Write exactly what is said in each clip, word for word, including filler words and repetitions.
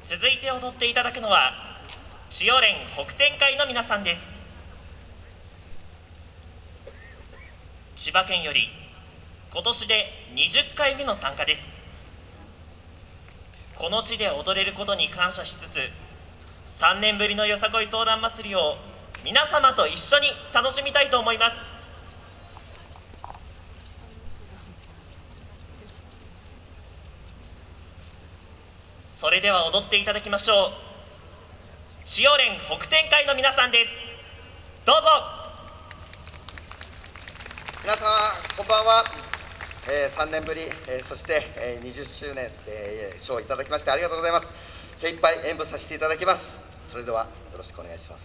続いて踊っていただくのは千代連北天会の皆さんです。千葉県より今年でにじゅっかいめの参加です。この地で踊れることに感謝しつつ、さんねんぶりのよさこいソーラン祭りを皆様と一緒に楽しみたいと思います。それでは踊っていただきましょう。千代連北天会の皆さんです。どうぞ。 皆様こんばんは。えー、さんねんぶり、えー、そして、えー、にじゅっしゅうねん、えー、賞をいただきましてありがとうございます。精一杯演舞させていただきます。それではよろしくお願いします。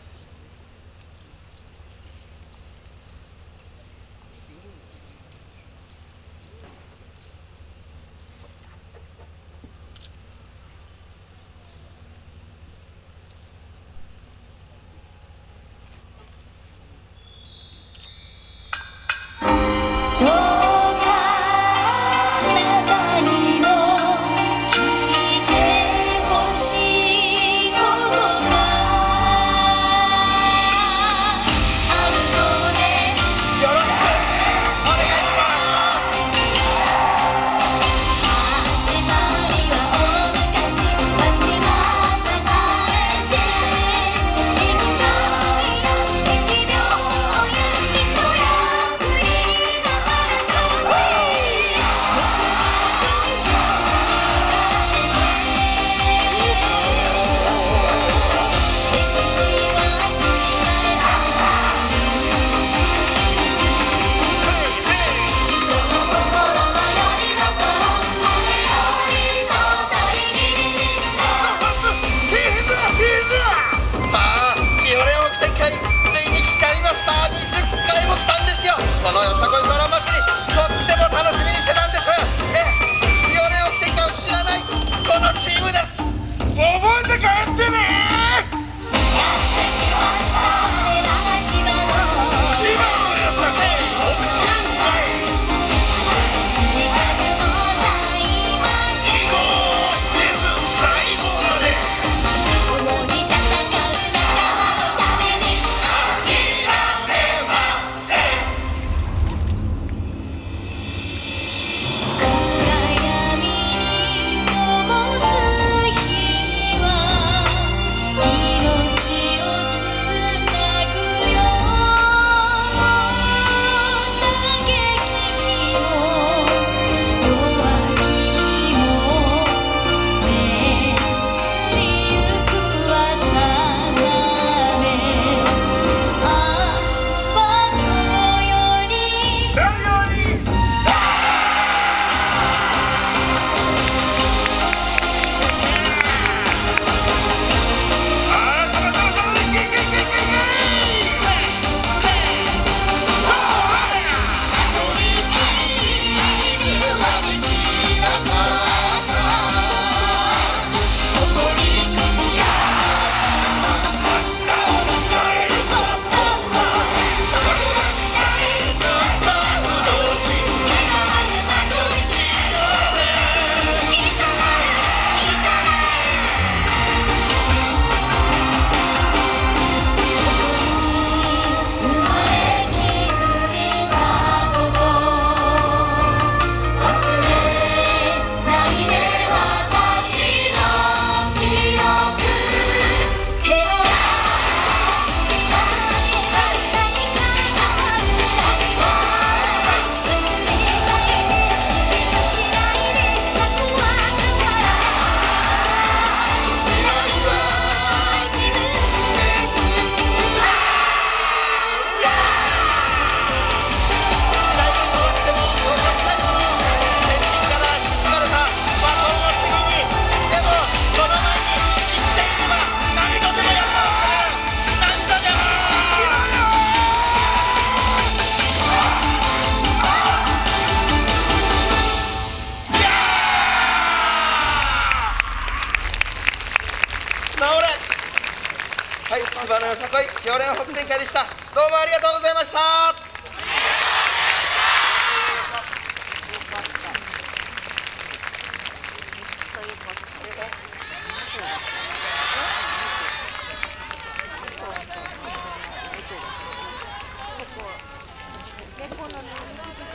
このよさこいソーラン祭り、とっても楽しみにしてたんです。え、千代連北天会を知らないこのチームです。覚えて帰ってね。やってきました我らが千葉の千葉のよさこい北天会。追加でございます。希望です最後まで共に戦う仲間のために諦めません。はい、千葉のよさこい千代連北天会でした。どうもありがとうございました。ということで。 こんなの